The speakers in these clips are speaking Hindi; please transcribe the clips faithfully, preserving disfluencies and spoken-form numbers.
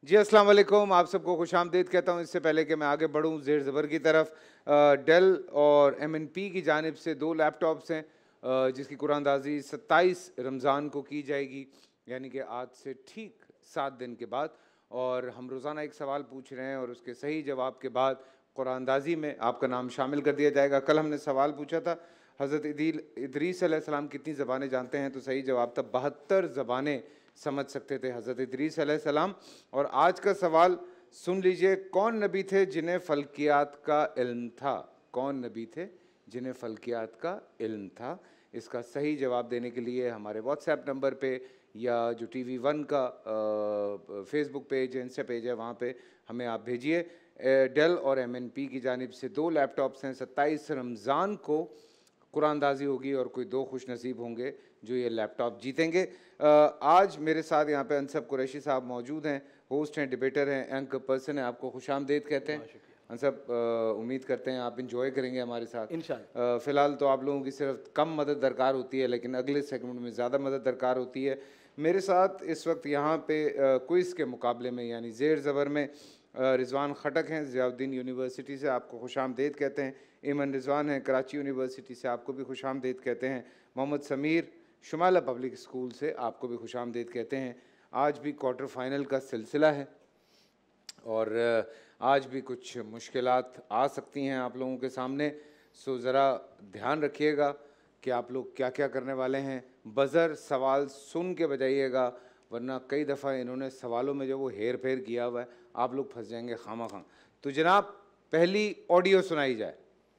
जी अस्सलाम वालेकुम, आप सबको खुशामदीद कहता हूँ। इससे पहले कि मैं आगे बढ़ूँ ज़ेर ज़बर की तरफ, डेल और एम एन पी की जानिब से दो लैपटॉप्स हैं जिसकी कुरानदाजी सत्ताईस रमज़ान को की जाएगी, यानी कि आज से ठीक सात दिन के बाद। और हम रोज़ाना एक सवाल पूछ रहे हैं और उसके सही जवाब के बाद कुरानदाजी में आपका नाम शामिल कर दिया जाएगा। कल हमने सवाल पूछा था हज़रत इदील इदरीस अलैहिस्सलाम कितनी ज़बानें जानते हैं, तो सही जवाब था बहत्तर ज़बानें समझ सकते थे हज़रत इदरीस अलैहिस्सलाम। और आज का सवाल सुन लीजिए, कौन नबी थे जिन्हें फ़ल्कियात का इल्म था? कौन नबी थे जिन्हें फ़ल्कियात का इल्म था? इसका सही जवाब देने के लिए हमारे व्हाट्सएप नंबर पे या जो टी वी वन का फेसबुक पेज है, इंस्टा पेज है, वहाँ पे हमें आप भेजिए। डेल और एम एन पी की जानिब से दो लैपटॉप्स हैं। सत्ताईस रमज़ान को कुरानदाजी होगी और कोई दो खुश नसीब होंगे जो ये लैपटॉप जीतेंगे। आज मेरे साथ यहाँ पे अंसब कुरैशी साहब मौजूद हैं, होस्ट हैं, डिबेटर हैं, एंकर पर्सन हैं। आपको खुशामदीद कहते हैं अंसब। उम्मीद करते हैं आप इंजॉय करेंगे हमारे साथ इंशाल्लाह। फ़िलहाल तो आप लोगों की सिर्फ कम मदद दरकार होती है, लेकिन अगले सेगमेंट में ज़्यादा मदद दरकार होती है। मेरे साथ इस वक्त यहाँ पे क्विज़ के मुकाबले में यानी ज़ेर ज़बर में रिजवान खटक हैं, ज़ियाउद्दीन यूनिवर्सिटी से, आपको खुशामदीद कहते हैं। ईमन रिजवान हैं, कराची यूनिवर्सिटी से, आपको भी खुशामदीद कहते हैं। मोहम्मद समीर शुमाला पब्लिक स्कूल से, आपको भी खुशामदीद कहते हैं। आज भी क्वार्टर फाइनल का सिलसिला है और आज भी कुछ मुश्किलात आ सकती हैं आप लोगों के सामने, सो ज़रा ध्यान रखिएगा कि आप लोग क्या क्या करने वाले हैं। बज़र सवाल सुन के बजाइएगा, वरना कई दफ़ा इन्होंने सवालों में जो वो हेर फेर किया हुआ है, आप लोग फंस जाएंगे खामा खां। तो जनाब पहली ऑडियो सुनाई जाए।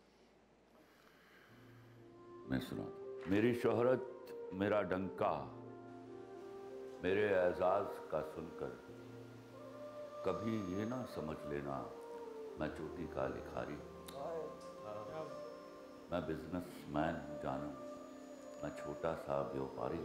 मैं सुना। मेरी शोहरत मेरा डंका, मेरे एजाज का सुनकर कभी ये ना समझ लेना मैं चोटी का लिखारी। मैं बिजनेसमैन हूँ जानू, मैं छोटा सा व्यापारी।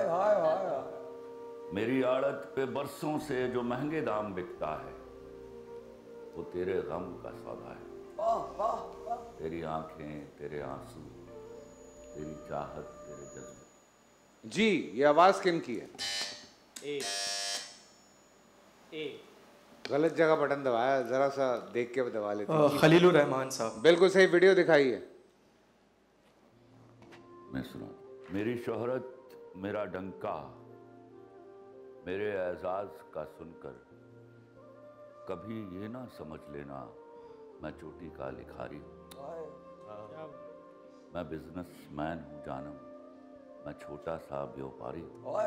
मेरी आड़त पे बरसों से जो महंगे दाम बिकता है वो तेरे गम का सौदा है। तेरी आंखें, तेरे आंसू, तेरी चाहत, तेरे जज्बे। जी, ये आवाज़ किन की है? ए, ए। गलत जगह बटन दबाया, ज़रा सा देख के दबा लेते। खलीलुर रहमान साहब। बिल्कुल सही, वीडियो दिखाइए। मैं सुना। मेरी शोहरत मेरा डंका, मेरे एजाज का सुनकर कभी ये ना समझ लेना मैं चोटी का लिखारी। मैं बिजनेसमैन हूँ जानम, मैं छोटा सा व्यापारी।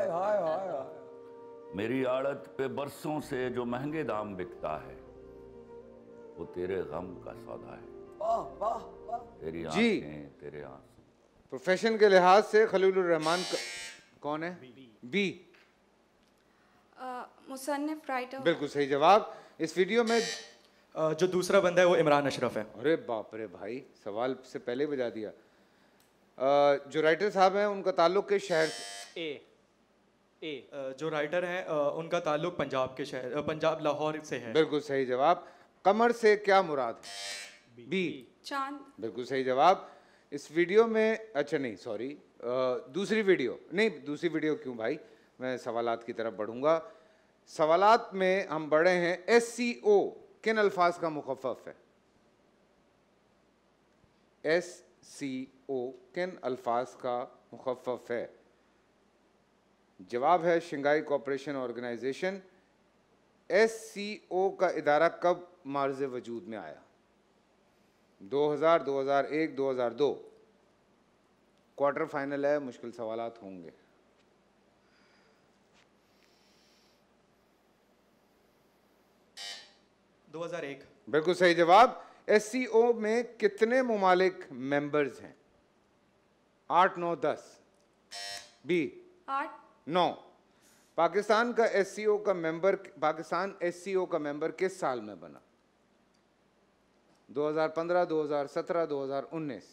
मेरी आड़त पे बरसों से जो महंगे दाम बिकता है वो तेरे गम का सौदा है। तेरी आंखें, तेरे आंसू। प्रोफेशन के लिहाज से खलीलुर रहमान कौन है? बी, मुसन्निफ राइटर। बिल्कुल सही जवाब। इस वीडियो में आ, जो दूसरा बंदा है वो इमरान अशरफ है। अरे बाप रे भाई, सवाल से पहले बजा दिया। आ, जो राइटर साहब हैं उनका ताल्लुक के शहर से? ए, ए। जो राइटर हैं उनका ताल्लुक पंजाब के शहर, पंजाब लाहौर से है। बिल्कुल सही जवाब। कमर से क्या मुराद है? बी, चांद। बिल्कुल सही जवाब। इस वीडियो में, अच्छा नहीं सॉरी, दूसरी वीडियो नहीं, दूसरी वीडियो क्यों भाई, मैं सवालात की तरफ बढ़ूंगा। सवालात में हम बढ़े हैं। एस सी ओ किन अल्फाज का मुखफ़फ़ है? एस सी ओ किन अल्फाज का मुखफ़फ़ है? जवाब है Shanghai cooperation organisation. S C O का इदारा कब मार्ज़ वजूद में आया? दो हज़ार, दो हज़ार एक, दो हज़ार दो। क्वार्टर फाइनल है, मुश्किल सवालात होंगे। दो हज़ार एक। बिल्कुल सही जवाब। एस सी ओ में कितने मुमालिक मेंबर्स हैं? आठ, नौ, दस? बी, आठ, नौ। पाकिस्तान का एस सी ओ का member, Pakistan S C O का मेंबर किस साल में बना? दो हज़ार पंद्रह, दो हज़ार सत्रह, दो हज़ार उन्नीस?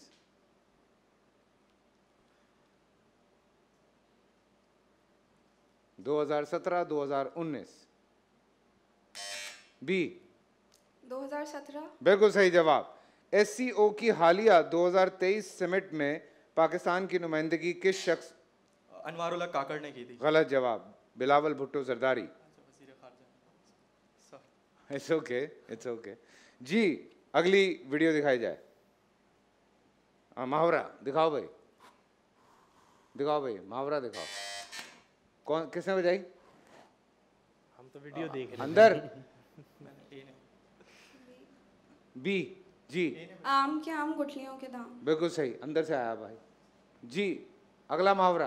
दो हज़ार सत्रह, दो हज़ार उन्नीस? बी, दो हज़ार सत्रह। बिल्कुल सही जवाब। एस सी ओ की हालिया दो हज़ार तेईस समिट में पाकिस्तान की नुमाइंदगी किस शख्स? अनवारुल्लाह काकड़ ने की थी। गलत जवाब, Bilawal Bhutto Zardari. It's okay, it's okay. जी अगली वीडियो दिखाई जाए। हाँ मुहावरा दिखाओ भाई, दिखाओ भाई मुहावरा दिखाओ। कौन किसने बजाई? हम तो वीडियो देख रहे हैं। अंदर बी जी आम के आम गुठलियों के दाम। बिल्कुल सही, अंदर से आया भाई। जी अगला मुहावरा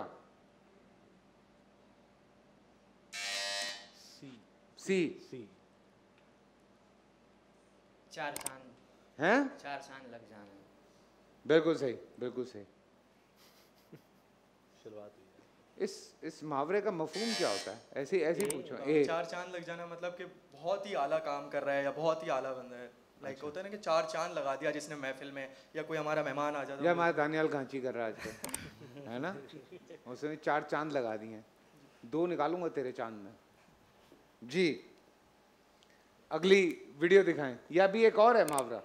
सी सी सी चार चांद हैं? चार चांद लग जाना। बिल्कुल सही, बिल्कुल सही। शुरुआत हुई है। इस इस मुहावरे का मफहूम क्या होता है? ऐसे ऐसे पूछो। ए चार चांद लग जाना मतलब कि बहुत ही आला काम कर रहा है या बहुत ही आला बंदा है। लाइक होता है ना कि चार चांद लगा दिया जिसने महफिल में, या कोई हमारा मेहमान आ जाता या हमारा दानियाल घांची कर रहा है आजकल, है ना? उसने चार चांद लगा दिए हैं, दो निकालूंगा तेरे चांद में। जी अगली वीडियो दिखाएं, या भी एक और है मुहावरा,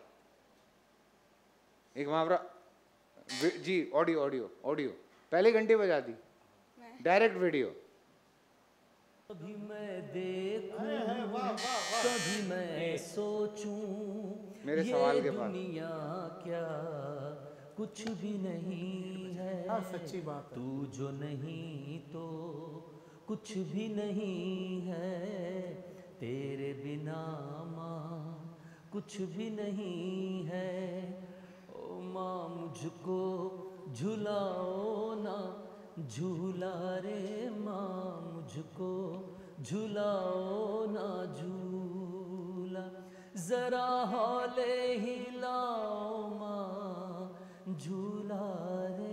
एक मुहावरा। जी ऑडियो ऑडियो ऑडियो पहले घंटे बजा दी, डायरेक्ट वीडियो। कभी मैं देखूं, कभी मैं सोचूं, मेरे ये सवाल के बाद दुनिया क्या कुछ भी नहीं है। हाँ सच्ची बात है। तू जो नहीं तो कुछ भी नहीं है, तेरे बिना माँ कुछ भी नहीं है। ओ माँ मुझको झुलाओ ना झूला रे माँ, मुझको झुलाओ ना झूला, जरा हौले हिलाओ माँ झूला रे।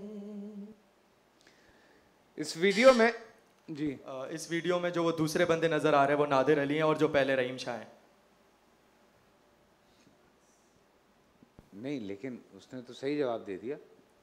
इस वीडियो में जी अ, इस वीडियो में जो वो दूसरे बंदे नजर आ रहे हैं वो नादिर अली हैं, और जो पहले रहीम शाह हैं। नहीं, लेकिन उसने तो सही जवाब दे दिया।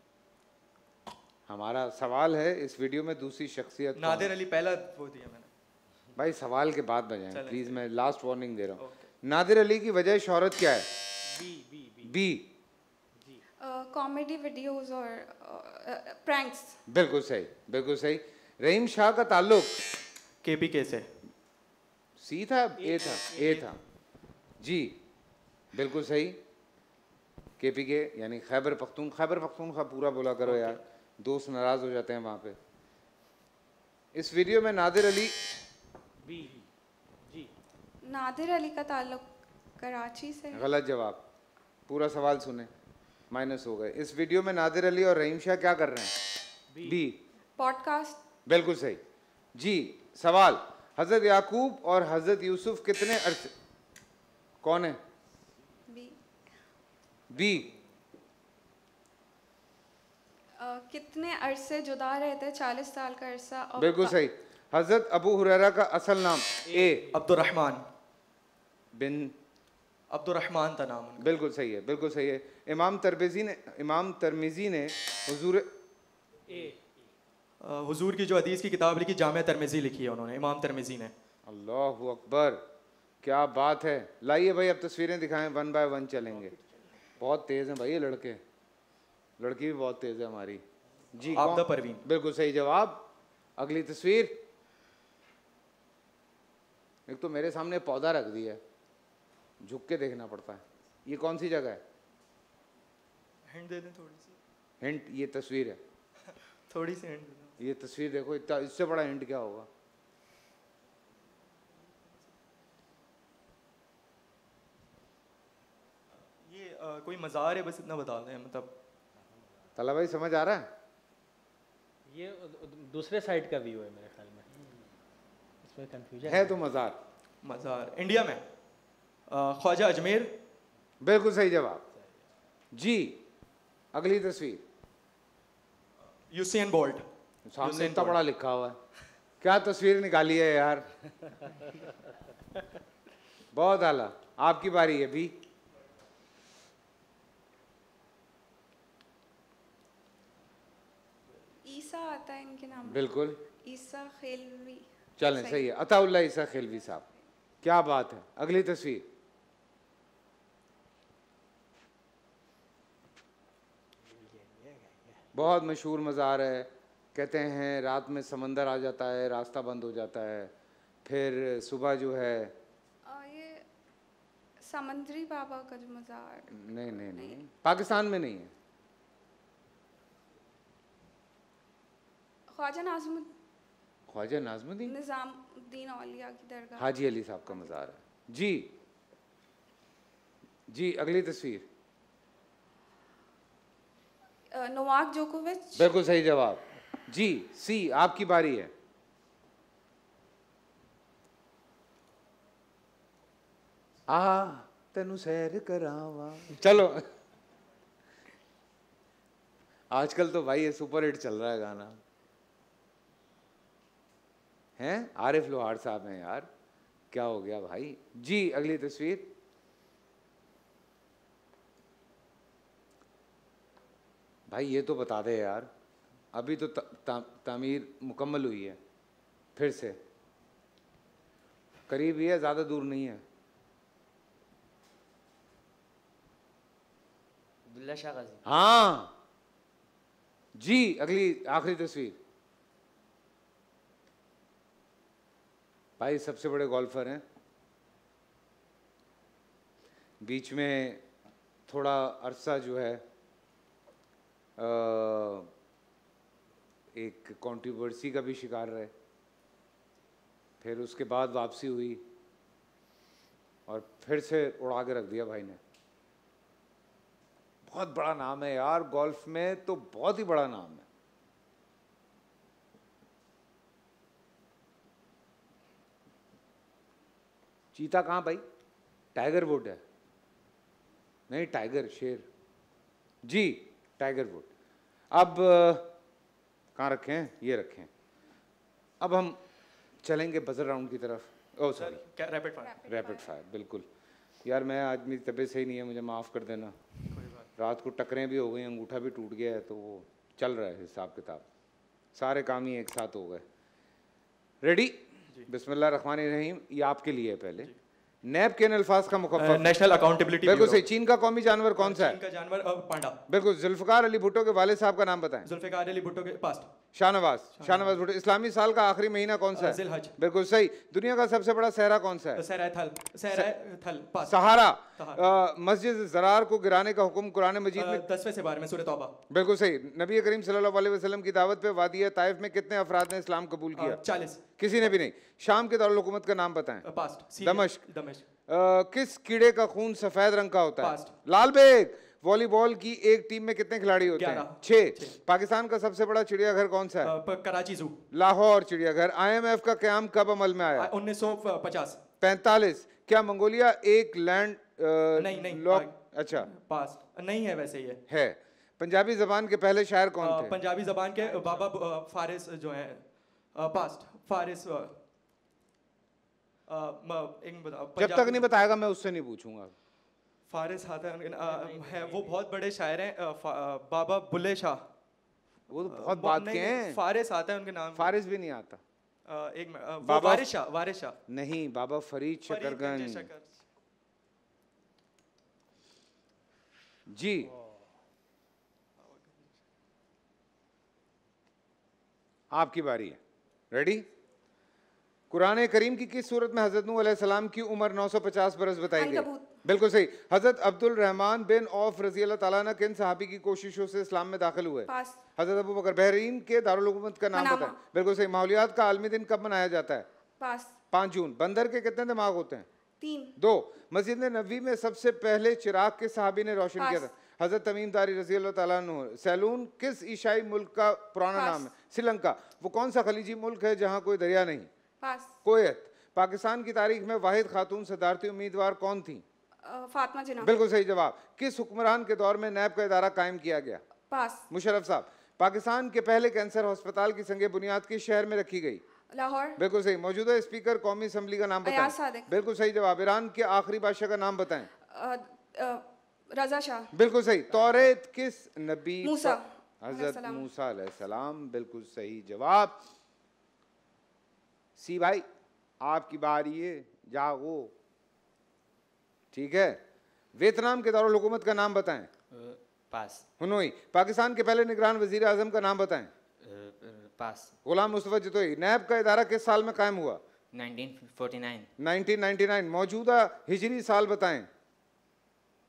हमारा सवाल है इस वीडियो में दूसरी शख्सियत कौन नादिर है? अली पहला वो दिया मैंने। भाई सवाल के बाद बजाएं चलें, प्लीज, चलें। मैं लास्ट वार्निंग दे रहा हूँ। ओके। नादिर अली की वजह शोहरत क्या है? बी बी बी बी जी कॉमेडी वीडियोस और प्रैंक्स। बिल्कुल सही, बिल्कुल सही। रहीम शाह का ताल्लुक केपीके से। सी था ए था ए था जी बिल्कुल सही। केपीके यानी खैबर पख्तून खैबर पख्तूनख्वा पूरा बोला करो यार, दोस्त नाराज हो जाते हैं वहाँ पे। इस वीडियो में नादिर अली बी जी नादिर अली का ताल्लुक कराची से है। गलत जवाब, पूरा सवाल सुने, माइनस हो गए। इस वीडियो में नादिर अली और रहीम शाह क्या कर रहे हैं? B podcast. बिल्कुल सही। जी सवाल, हजरत याकूब और हजरत यूसुफ कितने अरसे, कौन है? बी बी कितने अरसे जुदा रहते? चालीस साल का अरसा। और बिल्कुल सही। हजरत अबू हुरैरा का असल नाम? ए अब्दुर्रहमान। बिन अब्दुर्रहमान था नाम उनका। बिल्कुल सही है, बिल्कुल सही है। इमाम तरमिजी ने इमाम तरमिजी ने हुजूर ए अ, हुजूर की जो हदीस की किताब लिखी, जामे तरमिजी लिखी है उन्होंने, इमाम तरमिजी ने। अल्लाह अकबर, क्या बात है। लाइए भाई अब तस्वीरें दिखाएं, वन बाय वन चलेंगे। बहुत तेज़ हैं भाई ये लड़के, लड़की भी बहुत तेज़ है हमारी। जी आबदा कौन? परवीन। बिल्कुल सही जवाब। अगली तस्वीर, एक तो मेरे सामने पौधा रख दिया है, झुक के देखना पड़ता है। ये कौन सी जगह है? हिंट दे दें थोड़ी सी। हिंट, ये तस्वीर है। थोड़ी सी हिंट दे दें। ये तस्वीर देखो, इतना इससे बड़ा हिंट क्या होगा? ये अ, कोई मज़ार है, बस इतना बता दें। मतलब तला भाई समझ आ रहा है? ये दूसरे साइड का व्यू है मेरे ख्याल में, इसमें कंफ्यूजन है तो मज़ार। मज़ार इंडिया में अ, ख्वाजा अजमेर। बिल्कुल सही जवाब। जी अगली तस्वीर, यूसेन बोल्ट। सामने यूसेन इतना बोल्ट। बड़ा लिखा हुआ है, क्या तस्वीर निकाली है यार। बहुत आला। आपकी बारी है भी। ईसा आता है इनके नाम में। बिल्कुल ईसा खेलवी। चलें, सही है। अताउल्लाह ईसा खिलवी साहब, क्या बात है। अगली तस्वीर, बहुत मशहूर मज़ार है। कहते हैं रात में समंदर आ जाता है, रास्ता बंद हो जाता है, फिर सुबह जो है अ, समंदरी बाबा का जो मज़ार, नहीं नहीं नहीं, पाकिस्तान में नहीं है। ख्वाजा नाज़मुद्दीन ख्वाजा नाज़मुद्दीन निज़ामुद्दीन औलिया की दरगाह। हाजी अली साहब का मज़ार है जी। जी अगली तस्वीर। अ, नोवाक जोकोविच। बिल्कुल सही जवाब जी। सी आपकी बारी है। आ तेनू सैर करावा। चलो आजकल तो भाई ये सुपर हिट चल रहा है गाना। हैं आरिफ लोहार साहब हैं यार, क्या हो गया भाई। जी अगली तस्वीर। भाई ये तो बता दे यार, अभी तो त, ता, तामीर मुकम्मल हुई है। फिर से करीब ही है, ज़्यादा दूर नहीं है। अब्दुल्ला शाह गाजी। हाँ जी अगली आखिरी तस्वीर। भाई सबसे बड़े गोल्फर हैं, बीच में थोड़ा अरसा जो है आ, एक कंट्रोवर्सी का भी शिकार रहे, फिर उसके बाद वापसी हुई और फिर से उड़ा के रख दिया भाई ने। बहुत बड़ा नाम है यार गोल्फ में, तो बहुत ही बड़ा नाम है। चीता कहाँ भाई? टाइगर वुड है। नहीं टाइगर शेर जी, टाइगर वुड। अब कहाँ रखे हैं? ये रखे हैं। अब हम चलेंगे बजर राउंड की तरफ। Oh sorry, rapid fire. Rapid fire बिल्कुल। यार मैं आज मेरी तबीयत सही नहीं है, मुझे माफ़ कर देना। रात को टकरें भी हो गई, अंगूठा भी टूट गया है, तो वो चल रहा है हिसाब किताब, सारे काम ही एक साथ हो गए। रेडी? बिस्मिल्लाह रहमान रहीम। ये आपके लिए है पहले। नैब के अल्फाज का मुखफ़्फ़फ़। नेशनल अकाउंटेबिलिटी बिल्कुल सही। चीन का कौमी जानवर कौन सा है? चीन का जानवर अ, पांडा। बिल्कुल। जुल्फ़िकार अली भुट्टो के वालिद साहब का नाम बताएं। जुल्फ़िकार अली भुट्टो के पास्ट। शाहनवाज शाहनवाज भुट्टो। इस्लामी साल का आखिरी महीना कौन सा है? ज़िलहज। बिल्कुल सही। दुनिया का सबसे बड़ा सहरा कौन सा है? सहरा थल। सहरा थल पास। सहारा। अ, मस्जिद ज़रार को गिराने का हुक्म कुरान मजीद में दसवें से बारह में सूरह तौबा। बिल्कुल सही। नबी करीम सल्लल्लाहु अलैहि वसल्लम की दावत पे वादिया ताइफ में कितने अफराद ने इस्लाम कबूल किया? चालीस। किसी ने भी नहीं। शाम के दारुल हुकूमत का नाम बताएं। पास्ट। दमश्क। दमश्क। अ, किस कीड़े का खून सफेद रंग का होता है? पास्ट। लाल बेग। वॉलीबॉल की एक टीम में कितने खिलाड़ी होते हैं? ग्यारह। छह। पाकिस्तान का सबसे बड़ा चिड़ियाघर कौन सा है? अ, प- कराची जू। लाहौर चिड़ियाघर। आईएमएफ का क़याम कब अमल में आया? उन्नीस सौ पचास। पैंतालीस। क्या मंगोलिया एक लैंड नहीं नहीं लॉक? आ, अच्छा पास नहीं है वैसे ये है। पंजाबी जबान के पहले शायर कौन अ, थे? पंजाबी जबान के बाबा अ, फारिस जो हैं पास्ट फारिस अ, अ, म- एक बता- जब पंजाबी- तक नहीं बताएगा मैं उससे नहीं पूछूंगा। फारिस आता है उनके- अ, है वो बहुत बड़े शायर हैं अ, फा- अ, बाबा बुल्ले शाह। वो तो बहुत ब- बात नहीं, के नहीं, हैं। फारिस आता है उनके नाम। फारिस भी नहीं आता। अ, एक मिनट, अ, वो बाबा- वारिस शाह वारिस शाह। नहीं, बाबा फरीद फरीद शकरगंज शकरगंज। जी। आपकी बारी है। रेडी? कुरान करीम की किस सूरत में हजरत नूह अलैहिस्सलाम की उम्र नौ सौ पचास बरस बताई गई? अनकबूत। बिल्कुल सही। हजरत अब्दुल रहमान बिन औफ रजी अल्लाह तआला अन्हु किन सहाबी की कोशिशों से इस्लाम में दाखिल हुए? पास। हजरत अबू बकर। बहरीन के दारुल हुकूमत का नाम मनामा। बताएं। बिल्कुल सही। माहौलियात का आलमी दिन कब मनाया जाता है? पास। पाँच जून। बंदर के कितने दिमाग होते हैं? तीन। दो। मस्जिद नबी में सबसे पहले चिराग के सहाबी ने रोशन पास। किया था? हजरत तमीम दारी रजी अल्लाह तआला अन्हु। सैलून किस ईसाई मुल्क का पुराना पास। नाम है? श्रीलंका। वो कौन सा खलीजी मुल्क है जहाँ कोई दरिया नहीं? पास। कोयत। पाकिस्तान की तारीख में वाहिद खातून सदारती उम्मीदवार कौन थी? अ, फातिमा जिन्ना। बिल्कुल सही जवाब। किस हुक्मरान के दौर में नैब का इदारा कायम किया गया? पास। मुशर्रफ साहब। पाकिस्तान के पहले कैंसर अस्पताल की संगे बुनियाद किस शहर में रखी गई? लाहौर। बिल्कुल सही। मौजूदा स्पीकर कौमी असम्बली का नाम अयाज बताएं। सादिक। बिल्कुल सही जवाब। ईरान के आखिरी बादशाह का नाम बताएं। अ, अ, रजा शाह। बिल्कुल सही। तौरेत किस नबी? मूसा हजरत अलैहिस्सलाम। मूसा अलैहिस्सलाम। बिल्कुल सही जवाब। सी भाई आपकी बारी है, जागो। ठीक है। वियतनाम के दारुल हुकूमत का नाम बताएं। पास। हुनोई। पाकिस्तान के पहले निगरान वजीर आजम का नाम बताएं। पास। गुलाम मुस्तफा जतोई। नैब का इदारा किस साल में कायम हुआ? Nineteen forty nine. Nineteen ninety nine. मौजूदा हिजरी साल बताएं।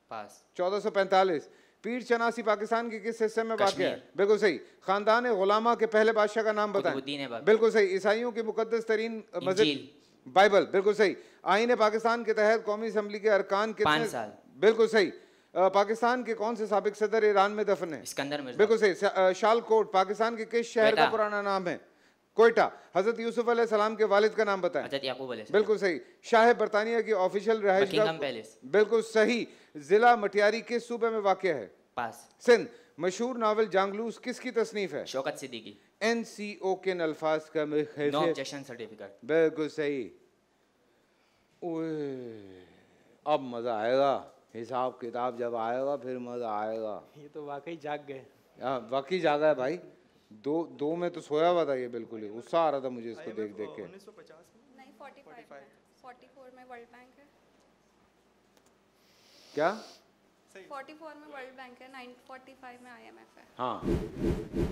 पास। चौदह सौ पैंतालीस। पीर चनासी पाकिस्तान के किस हिस्से में वाक़ है? कश्मीर। बिल्कुल सही। खानदान गुलामा के पहले बादशाह का नाम बताएं। कुतुबुद्दीन ऐबक। बिल्कुल सही। ईसाइयों की मुकद्दस तरीन मस्जिद? इंजील। बाइबल। बिल्कुल सही। आईन पाकिस्तान के तहत कौमी असम्बली के अरकान कितने? पाँच साल। बिल्कुल सही। अ, पाकिस्तान के कौन से साबिक सदर ईरान में दफन है? सिकंदर मिर्जा। बिल्कुल सही। श- अ, शालकोट पाकिस्तान के किस शहर का क्वेटा। पुराना नाम है? कोयटा। हजरत यूसुफ अलैहिस्सलाम के वालिद का नाम बताएं। हजरत याकूब अलैहि सलाम। बिल्कुल सही। शाह बरतानिया की ऑफिशियल रहायश बकिंगम पैलेस। बिल्कुल सही। जिला मटियारी किस सूबे में वाक़ है? पास। सिंध। मशहूर नावल जांगलूस किसकी तसनीफ है? Shaukat Siddiqui. N C O के इन अल्फाज का नो मुख्तलिफ- ऑब्जेक्शन सर्टिफिकेट। बिल्कुल सही। ओए, अब मजा आएगा। हिसाब किताब जब आएगा फिर मजा आएगा। ये तो वाकई जाग गए। हाँ, वाकई जागा है भाई। दो दो में तो सोया हुआ था ये, बिल्कुल ही गुस्सा आ रहा था मुझे इसको देख देख के। उन्नीस सौ पचास में नहीं पैंतालीस में, चौवालीस में वर्ल्ड बैंक है। क्या? चौवालीस में वर्ल्ड बैंक है, नाइन फोर्टी फाइव में आईएमएफ है। हाँ